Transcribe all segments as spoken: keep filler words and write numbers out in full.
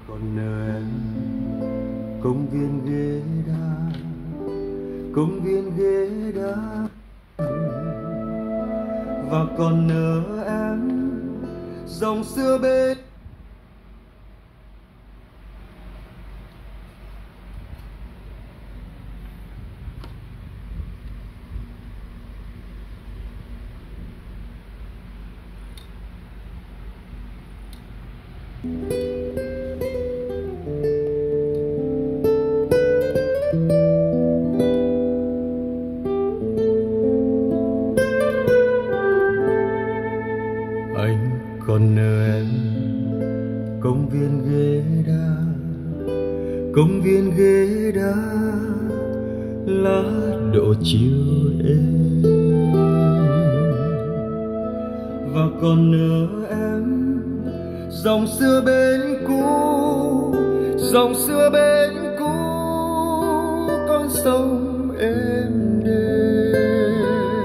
còn nợ em công viên ghế đá, công viên ghế đá, và còn nợ em dòng xưa bên. Anh còn nợ em công viên ghế đá, công viên ghế đá, lá đổ chiều êm, và còn nợ em dòng xưa bên cũ, dòng xưa bên cũ, con sông êm đềm.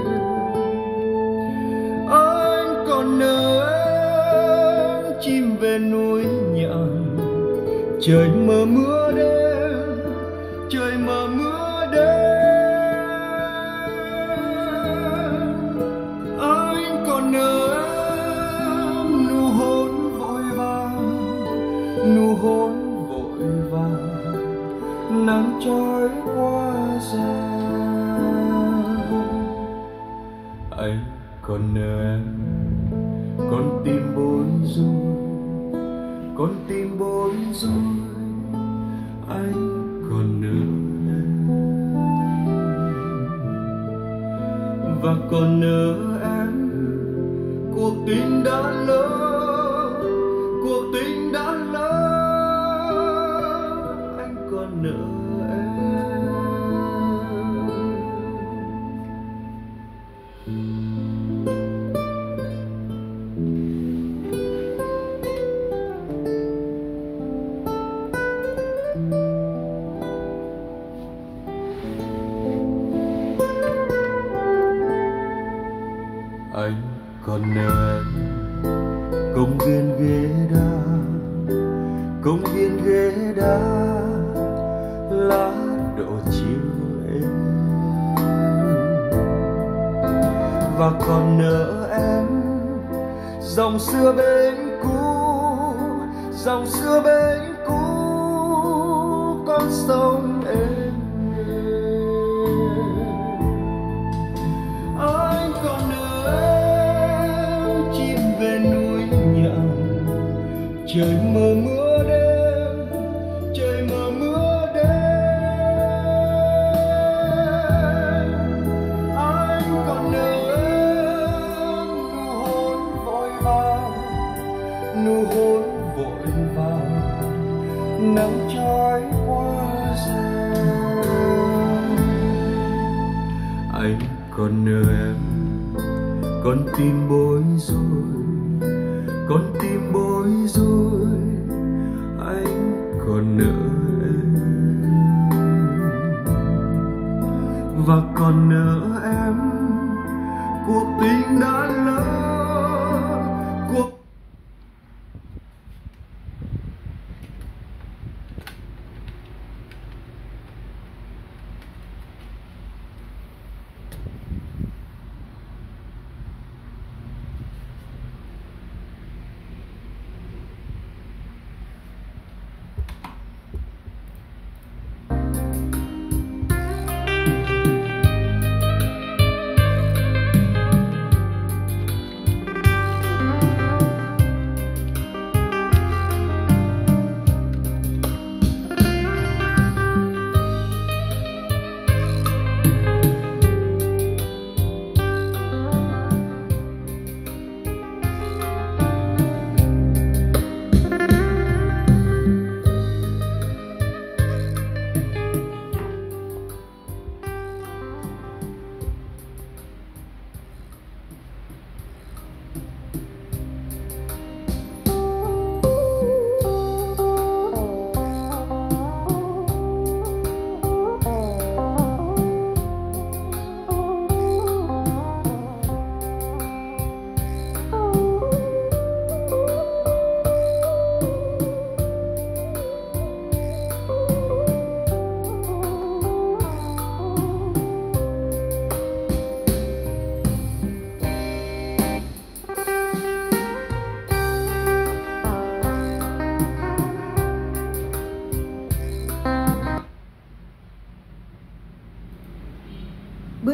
Anh còn nợ em chim về núi nhạn, trời mờ mưa đêm, trời mờ mưa đêm. Anh còn nợ em nụ hôn vội vàng, nụ hôn vội vàng, nắng trói qua giang. Anh còn nợ em con tim bối rối, con tim bối rối. Anh còn nợ em và còn nợ em cuộc tình đã lỡ, cuộc tình đã lỡ. Anh còn nợ anh còn nợ em công viên ghế đá, công viên ghế đá, lá đổ chiều êm, và còn nợ em dòng xưa bên cũ, dòng xưa bên cũ, con sông êm đềm. Anh còn nợ em chim về núi nhạn, trời mờ mưa đêm, trời mờ mưa đêm. Anh còn nợ em nụ hôn vội vàng, nụ hôn vội vàng, nắng trói qua giang. Anh còn nợ em con tim bối rối, con tim bối rối. Anh còn nợ em và còn nợ em cuộc tình đã lỡ, cuộc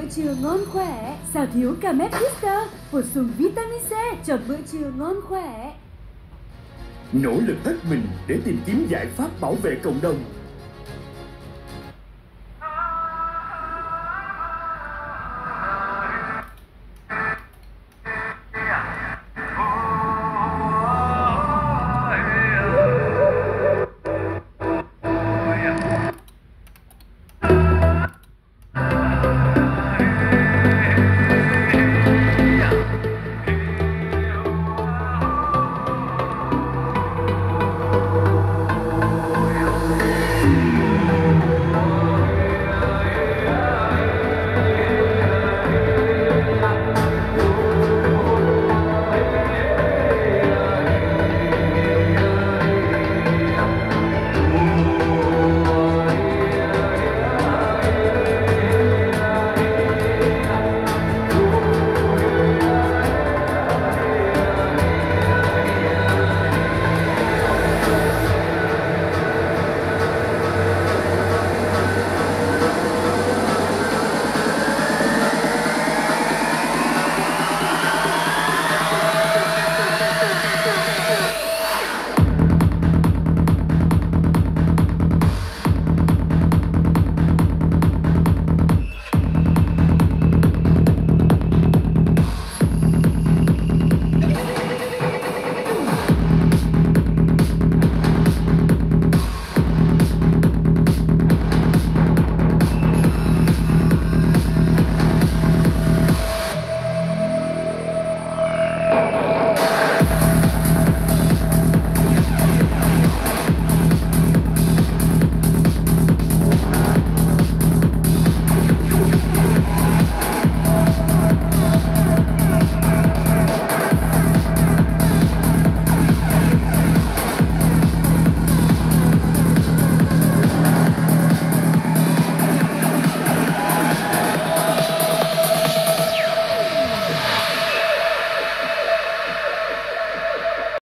trưa ngon khỏe. Sao thiếu Camet Booster, bổ sung vitamin C cho bữa trưa ngon khỏe. Nỗ lực hết mình để tìm kiếm giải pháp bảo vệ cộng đồng.